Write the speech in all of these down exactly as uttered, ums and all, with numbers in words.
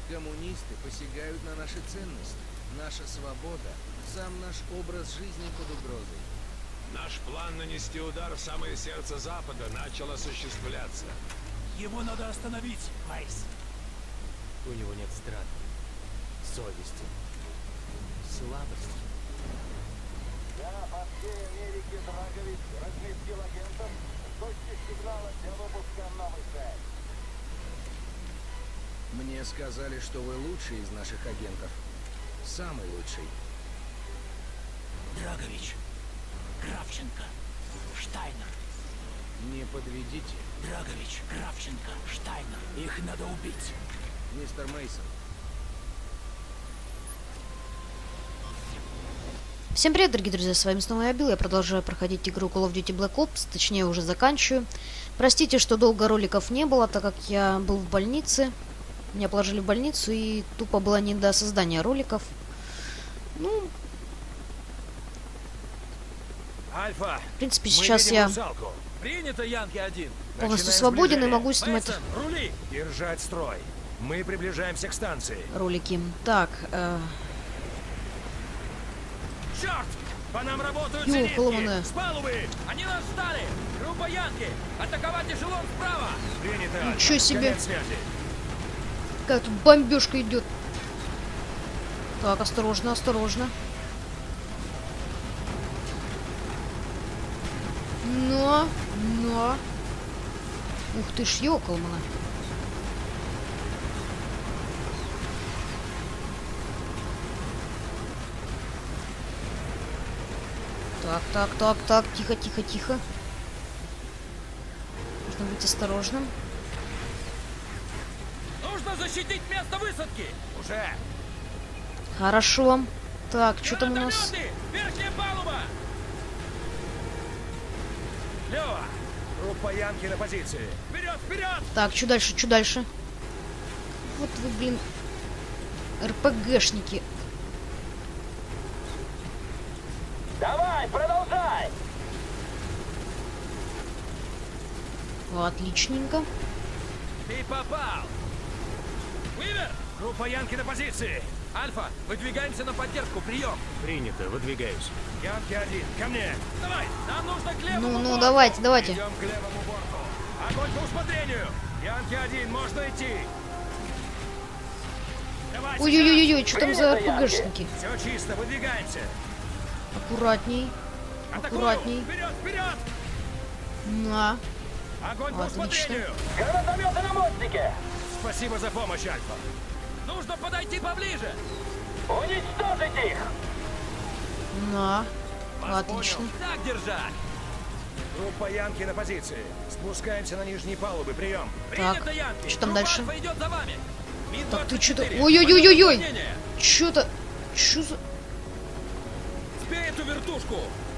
Коммунисты посягают на наши ценности. Наша свобода, сам наш образ жизни под угрозой. Наш план нанести удар в самое сердце Запада начал осуществляться. Его надо остановить, Майс. У него нет страха, совести, слабости. Я по всей Америке Драгович разместил агентов с точки сигнала для выпуска новой цель. Мне сказали, что вы лучший из наших агентов. Самый лучший. Драгович, Кравченко, Штайнер. Не подведите. Драгович, Кравченко, Штайнер. Их надо убить. Мистер Мейсон. Всем привет, дорогие друзья, с вами снова я, Билл. Я продолжаю проходить игру Call of Duty Black Ops, точнее уже заканчиваю. Простите, что долго роликов не было, так как я был в больнице. Меня положили в больницу и тупо было не до создания роликов. Ну, Альфа, в принципе, сейчас я принято, Янки один. полностью свободен и могу снимать Мейсон, рули! Держать строй. Мы приближаемся к станции. ролики. Так, э... Черт! По нам работают Ё, коломаны. зенитки! С палубы! Они нас ждали! Группа Янки! Атаковать эшелон справа! Принято, Альфа. Ничего себе! Конец связи. Какая тут бомбежка идет. Так, осторожно, осторожно. Но, но. Ух ты ж, ёкалмана. Так, так, так, так, тихо, тихо, тихо. Нужно быть осторожным. Нужно защитить место высадки! Уже! Хорошо. Так, что там у нас? Гранатометы! Верхняя палуба! Лёва! Группа Янки на позиции! Вперед, вперед! Так, что дальше, что дальше? Вот вы, блин, РПГшники. Давай, продолжай! Отличненько. Ты попал! Уивер! Группа Янки на позиции! Альфа, выдвигаемся на поддержку, прием! Принято, выдвигаюсь. Янки один, ко мне! Давай, нам нужно к левому Ну, ну, борту! давайте, давайте. Идем к левому борту! Огонь по усмотрению! Янки один, можно идти! Давай, Ой-ой-ой-ой, что там за Принято, РПГшники? все чисто, выдвигаемся! Аккуратней. Атакую! Аккуратней. Вперед, вперед! На. Огонь по Отлично. усмотрению! Гранатометы на мостике! Спасибо за помощь, Альфа! Нужно подойти поближе! Уничтожить их! На. Вас Отлично. понял. Так держать! Группа Янки на позиции. Спускаемся на нижние палубы. Прием. Так, Принято, Янки. что там Группа дальше? Альфа идет за вами. Ми Так, ты что-то... двадцать четыре. Ой-ой-ой-ой-ой! Поднение. Что-то... Что за... Сбей эту вертушку.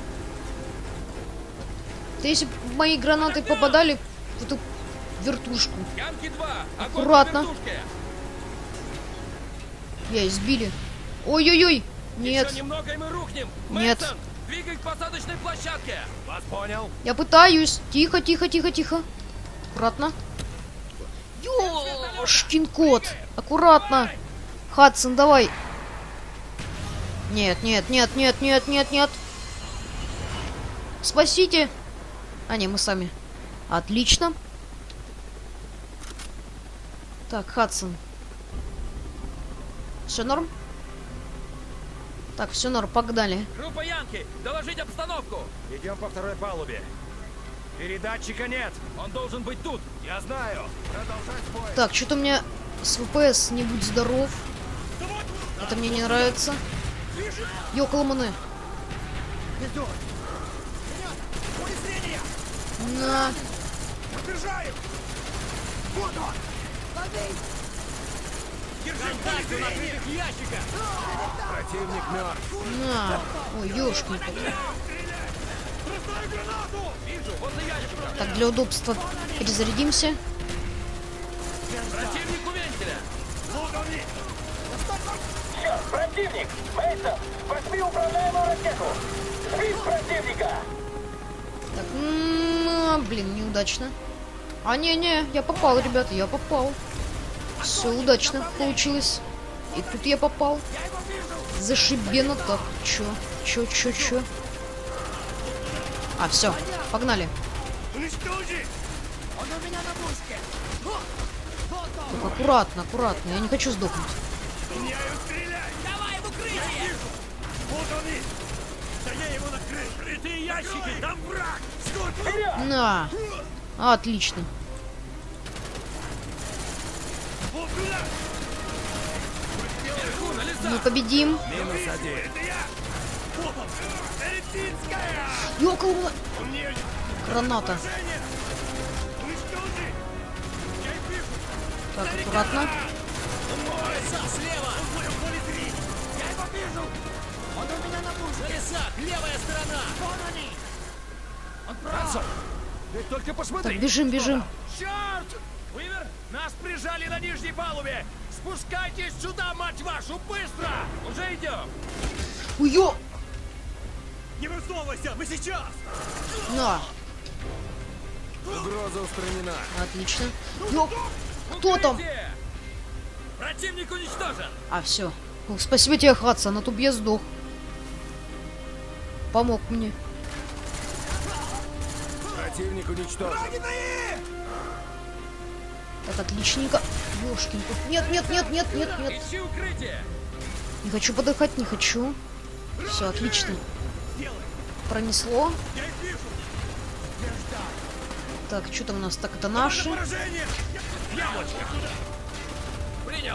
Да если бы в мои гранаты попадали в эту вертушку. Янки два. Огонь по Аккуратно. вертушке. Я избили. Ой-ой-ой! Нет. Еще немного, и мы рухнем. Нет. Мейсон, двигай к посадочной площадке. Вас понял. Я пытаюсь. Тихо, тихо, тихо, тихо. Аккуратно. Ёшкин кот. Аккуратно. Хадсон, давай. Нет, нет, нет, нет, нет, нет, нет. Спасите. А, не, мы сами. Отлично. Так, Хадсон. Все норм? Так, все норм, погнали. Группа Янки, доложить обстановку. Идем по второй палубе. Передатчика нет. Он должен быть тут. Я знаю. Продолжать бой. Так, что-то у меня с ВПС не будь здоров. Это мне не нравится. Ёкалманы. На. Противник мертв. На. Ой, ёшкин кот. Вижу, возле ящика. Так, для удобства перезарядимся. Противник у вентиля. Черт, противник! Мейсон, возьми управляемую ракету! Сбить противника! Так, м, блин, неудачно. А, не-не, я попал, ребята, я попал. Все удачно получилось. И тут я попал. Зашибено так. Чё? Чё, чё, чё? А, все, погнали. Так, аккуратно, аккуратно. Я не хочу сдохнуть. Давай в укрытие! Крытые ящики, там враг! На. Отлично. Мы победим. Минус один. Ёкала. Граната. Так, аккуратно. Слева! Я его вижу! Он у меня на пушке! Лесак, левая сторона! Вон они! Он прав! Ты только посмотри! Так, бежим, бежим. Черт! Уивер, нас прижали на нижней палубе! Спускайтесь сюда, мать вашу, быстро! Уже идем! Уё! Не высовывайся, мы сейчас! На. Угроза устранена. Отлично. Ё... Кто там? Укрытие! Противник уничтожен! А, все. Спасибо тебе, Хадсон, а то б я сдох. Помог мне. Противник уничтожен. Так, отличненько. Ёшкин тут. Нет, нет, нет, нет, нет, нет. Ищи укрытие! Не хочу подыхать, не хочу. Все, отлично. Пронесло. Так, что там у нас? Так, это наши. Поражение! Яблочко! Принял!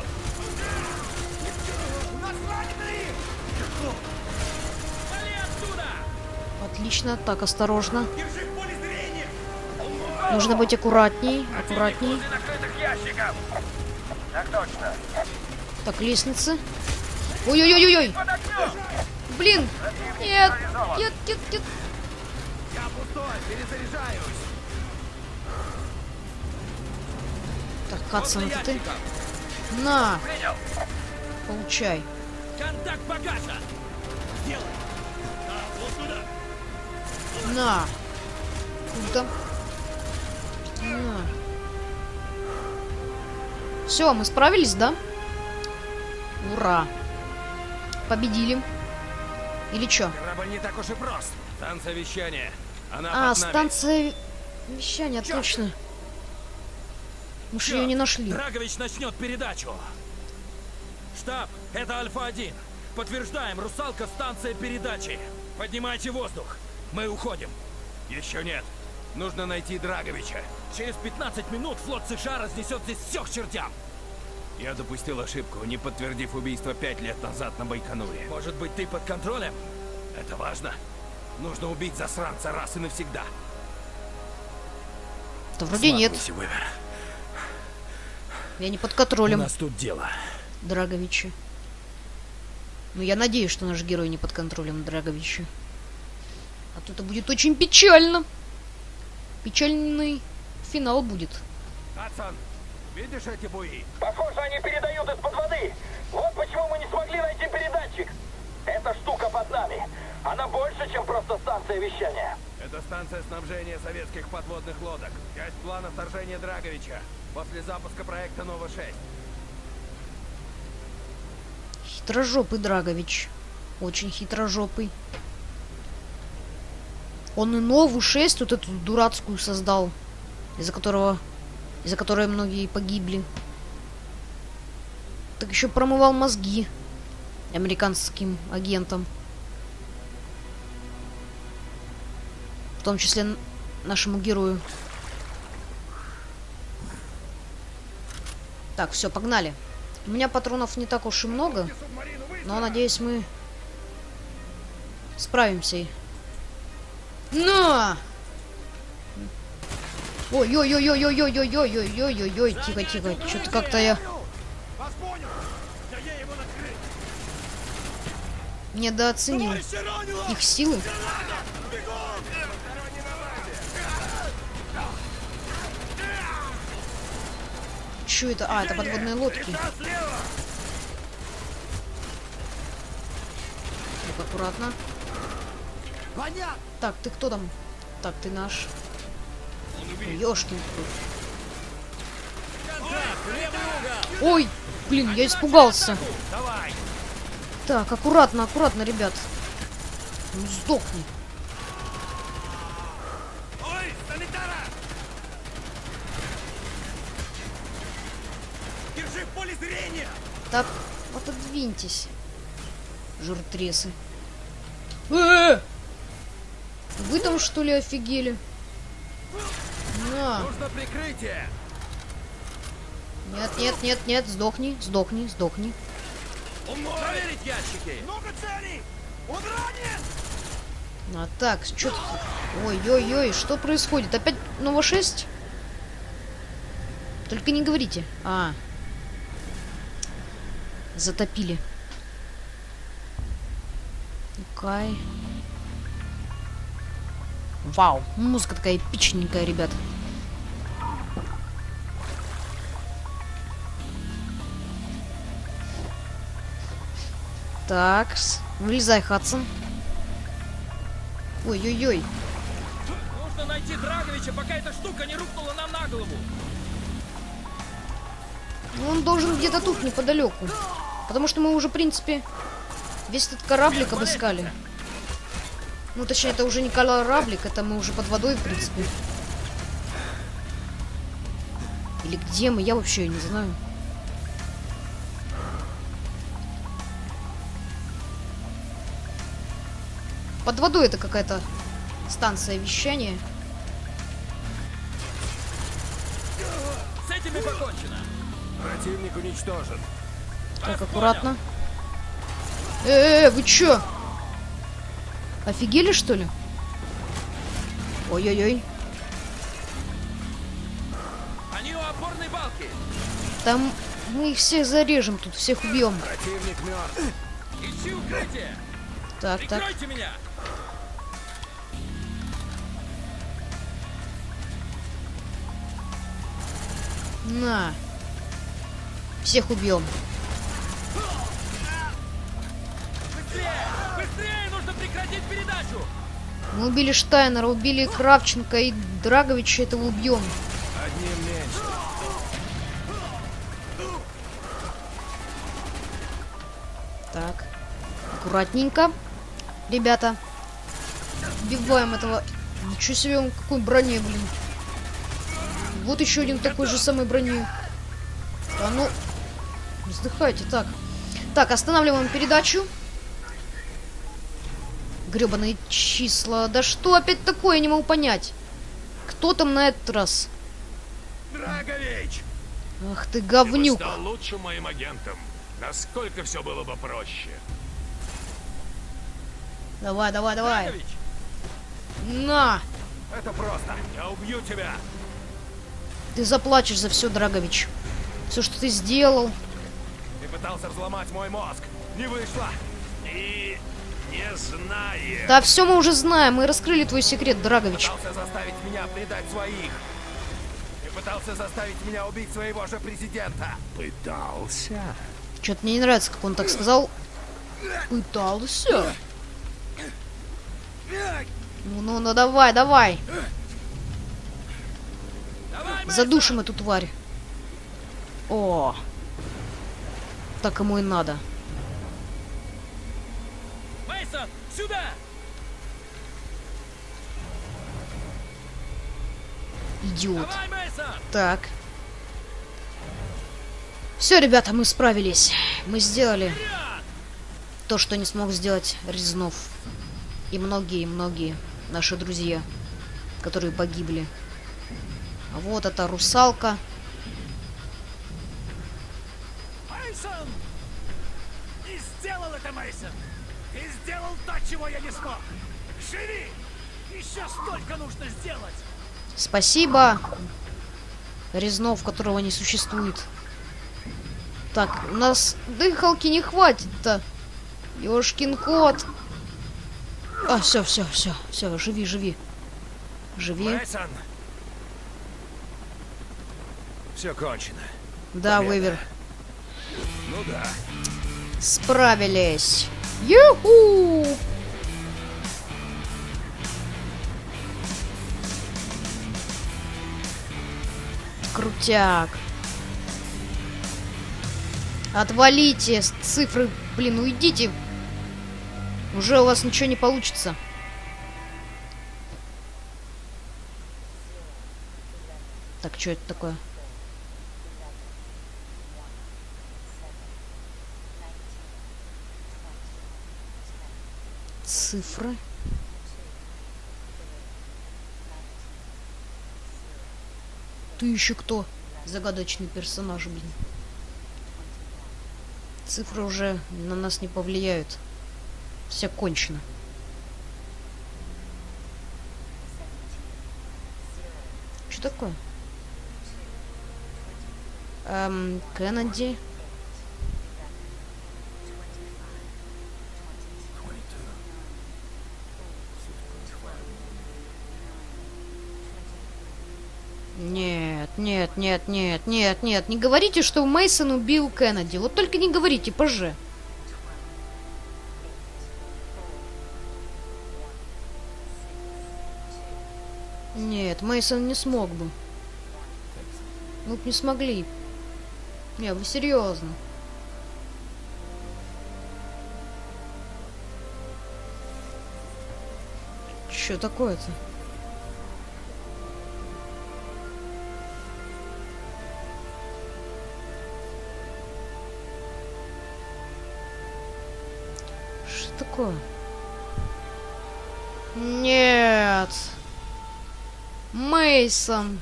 Вали отсюда! Отлично. Так, осторожно. Держи в поле зрения! Нужно быть аккуратней. Аккуратней. Возле накрытых ящиков! Так точно! Так, лестницы. Ой-ой-ой-ой! Блин! Нет! Нет, нет, нет! Я пустой, перезаряжаюсь! Так, Хадсон, это ты? На! Принял! Получай. Контакт багажа! Делай! А, вот туда! На! Круто. На. Все, мы справились, да? Ура! Победили. Или чё? Корабль не так уж и прост. Станция вещания. Она А, под нами. станция вещания, Чёрт! точно. Мы же Чёрт! ее не нашли. Драгович начнет передачу. Штаб, это Альфа один. Подтверждаем, русалка, станция передачи. Поднимайте воздух. Мы уходим. Еще нет. Нужно найти Драговича. Через пятнадцать минут флот США разнесет здесь все к чертям. Я допустил ошибку, не подтвердив убийство пять лет назад на Байконуре. Может быть, ты под контролем? Это важно. Нужно убить засранца раз и навсегда. Да вроде нет. Сматывайся, Уивер. Я не под У контролем нас тут дело. Драговича. Но я надеюсь, что наш герой не под контролем Драговича. А то это будет очень печально. Печальный финал будет. Хадсон, видишь эти буи? Похоже, они передают из-под воды. Вот почему мы не смогли найти передатчик. Эта штука под нами. Она больше, чем просто станция вещания. Это станция снабжения советских подводных лодок. Часть плана вторжения Драговича. После запуска проекта Нова шесть. Хитрожопый Драгович. Очень хитрожопый. Он и Нову шесть, вот эту дурацкую, создал. Из-за которого... Из-за которой многие погибли. Так еще промывал мозги американским агентам. В том числе нашему герою. Так, все, погнали. У меня патронов не так уж и много. Но, надеюсь, мы справимся. На! Ой-ой-ой-ой-ой-ой-ой-ой-ой-ой-ой-ой-ой-ой. Тихо, тихо. Что-то как-то я Вас понял! Да я его накрыл! недооценил их силы. Что это? А, это подводные лодки. Так, аккуратно. Так, ты кто там? Так, ты наш. Ёшкин. Ой, блин, я испугался. Давай! Так, аккуратно, аккуратно, ребят. Ну, сдохни. Ой, Солитара! Держи в поле зрения! Так, отодвиньтесь. Жиртресы. Э-э-э! Вы там что ли офигели? На. Нужно прикрытие! Нет, нет, нет, нет, сдохни, сдохни, сдохни. Проверить ящики! Много целей! Он ранен! А так, что тут? Ой-ой-ой, что происходит? Опять Нова шесть? Только не говорите. А. Затопили. Окей. Вау, музыка такая эпичненькая, ребят. Так, вылезай, Хадсон. Ой-ой-ой. Нужно найти Драговича, пока эта штука не рухнула нам на голову. Ну, он должен где-то тут, неподалеку. Потому что мы уже, в принципе, весь этот кораблик обыскали. Ну, точнее, это уже не кораблик, это мы уже под водой, в принципе. Или где мы, я вообще не знаю. Под водой это какая-то станция вещания. С этими покончено. Противник уничтожен. Так, аккуратно. Э-э-э, вы чё? Офигели, что ли? Ой-ой-ой. Они у опорной балки. Там мы их всех зарежем, тут всех убьем. Противник мертв. Ищи укрытие. Так, так. Прикройте меня. На. Всех убьем. Быстрее! Быстрее! Нужно прекратить передачу! Мы убили Штайнера, убили Кравченко и Драговича, этого убьем. Одним меньше. Так. Аккуратненько. Ребята. Убиваем этого. Ничего себе, он какой броне, блин. Вот еще один такой же самой брони. А ну, вздыхайте, так. Так, останавливаем передачу. Гребаные числа. Да что опять такое, я не могу понять. Кто там на этот раз? Драгович! Ах ты Ты бы говнюк. стал лучшим моим агентом. Насколько все было бы проще. Давай, давай, давай. Драгович! На! Это просто. Я убью тебя. Ты заплачешь за все, Драгович. Все, что ты сделал. Ты пытался взломать мой мозг. Не вышло. И не знаешь. Да все мы уже знаем. Мы раскрыли твой секрет, Драгович. Пытался заставить меня предать своих. Ты пытался заставить меня убить своего же президента. Пытался? Что-то мне не нравится, как он так сказал. Пытался. Ну, ну, ну, давай, давай. Давай, Задушим эту тварь. О. Так ему и надо. Мейсон, сюда! Идиот. Давай, Мейсон! Так. Все, ребята, мы справились. Мы сделали то, что не смог сделать Резнов. И многие-многие наши друзья, которые погибли. А вот эта русалка. Мейсон! Ты сделал это, Мейсон! Ты сделал то, чего я не смог! Живи! Еще столько нужно сделать! Спасибо, Резнов, которого не существует. Так, у нас дыхалки не хватит-то. Ёшкин кот. А, все, все, все, все, живи, живи. Живи. Мейсон! Все кончено. Да, Победа. Вейвер. Ну да. Справились. Юху! Крутяк. Отвалите с цифры, блин, уйдите. Уже у вас ничего не получится. Так, что это такое? Цифры. Ты еще кто? Загадочный персонаж, блин. Цифры уже на нас не повлияют. Все кончено. Что такое? Эм, Кеннеди. Нет, нет, нет, нет, нет, нет. Не говорите, что Мейсон убил Кеннеди. Вот только не говорите, поже. Нет, Мейсон не смог бы. Мы бы не смогли. Не, вы серьезно. Что такое-то? Что такое? Нет. Мейсон.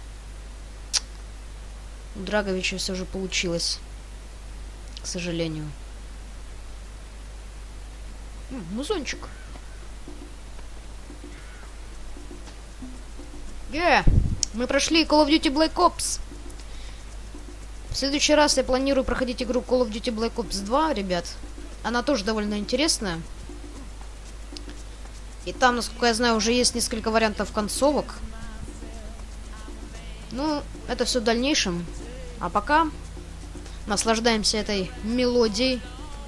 У Драговича все же получилось. К сожалению. М, музончик. Yeah. Мы прошли Call of Duty Black Ops. В следующий раз я планирую проходить игру Call of Duty Black Ops два, ребят. Она тоже довольно интересная. И там, насколько я знаю, уже есть несколько вариантов концовок. Ну, это все в дальнейшем. А пока наслаждаемся этой мелодией.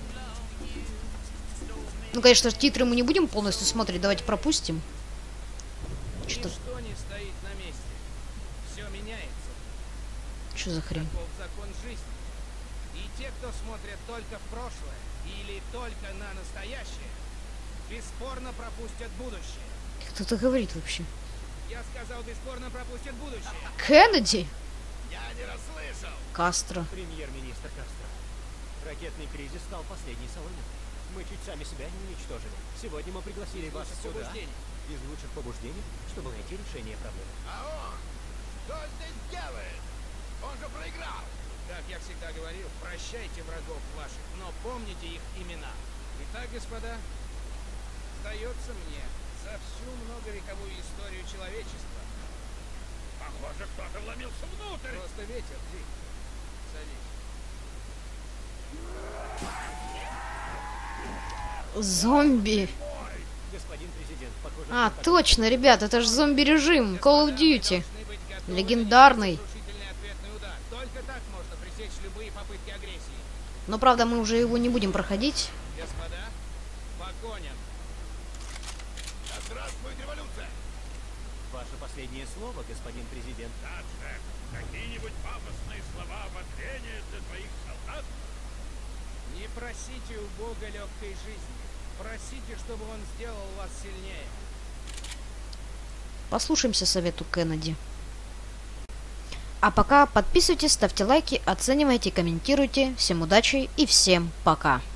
Ну, конечно, титры мы не будем полностью смотреть. Давайте пропустим. Что? Ничто не стоит на месте. Все меняется. Что за хрень? Таков закон жизни. И те, кто смотрят только в прошлое или только на настоящее, бесспорно пропустят будущее. Кто это говорит вообще? Я сказал, бесспорно пропустят будущее. Кеннеди? Я не расслышал. Кастро. Премьер-министр Кастро. Ракетный кризис стал последней соломинкой. Мы чуть сами себя не уничтожили. Сегодня мы пригласили вас сюда Побуждение. из лучших побуждений, чтобы найти решение проблемы. А он? Что здесь делает? Он же проиграл. Как я всегда говорил, прощайте врагов ваших, но помните их имена. Итак, господа, сдается мне, за всю многовековую историю человечества Похоже, кто-то вломился внутрь. просто ветер, Дик. Садись. Зомби. Господин президент, похоже... А, что точно, ребят, это же зомби-режим. Call of Duty. Должны быть готовы Легендарный. на разрушительный ответный удар. Только так можно пресечь любые попытки агрессии. Но, правда, мы уже его не будем проходить. Господа, по коням. Да здравствует революция. Ваше последнее слово, господин президент. Да, Джек, какие-нибудь пафосные слова ободрения для твоих солдат? Не просите у Бога легкой жизни. Просите, чтобы он сделал вас сильнее. Послушаемся совету Кеннеди. А пока подписывайтесь, ставьте лайки, оценивайте, комментируйте. Всем удачи и всем пока.